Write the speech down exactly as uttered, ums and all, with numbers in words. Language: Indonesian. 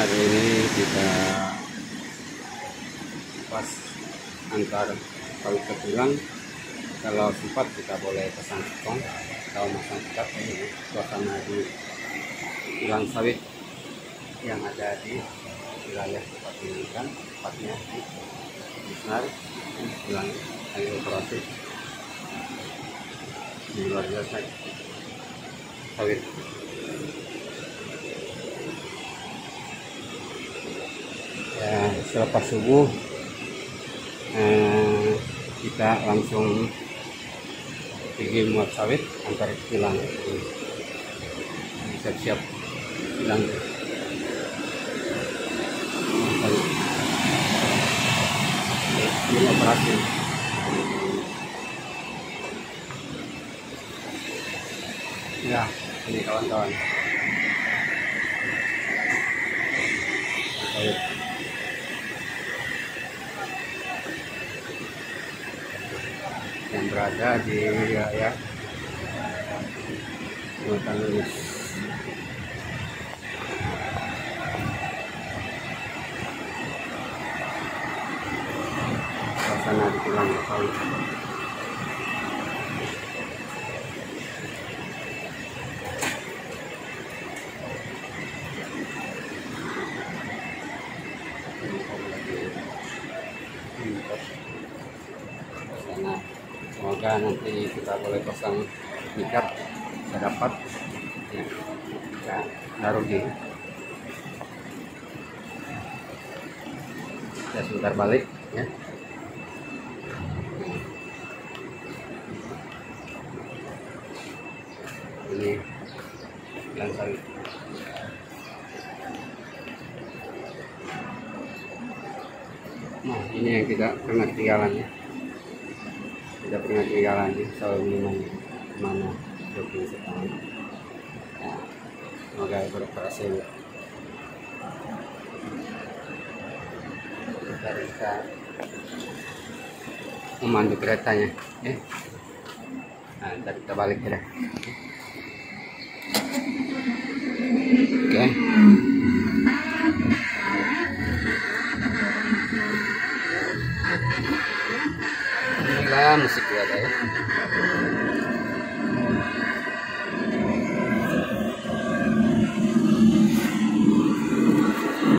hari ini kita pas antar kawit ke tulang. Kalau sempat kita boleh pasang sekong atau masang ikat. Ini suasana di tulang sawit yang ada di wilayah seperti ini kan, tepatnya di Bisnar, tulang lagi operasi. Ini luar biasa sawit. Ya, selepas subuh eh, kita langsung pergi muat sawit antar kilang, siap-siap kilang ini operasi. Ya, ini kawan-kawan sawit. Yang berada di wilayah Kecamatan Lulus. Suasana di tulang sawit. Suasana. Semoga nanti kita boleh pasang ikat, bisa dapat ya, ya nggak rugi. Kita sebentar balik ya. Ini kilang sawit. Nah, ini yang kita pernah ketinggalan ya. Tidak pernah ketinggalan ya, selalu minuman mana doping sekarang. Ya, semoga berhasil. Kita bisa memandu keretanya ya. Nah, ntar kita balik ya. Oke. Inilah musik ada ya.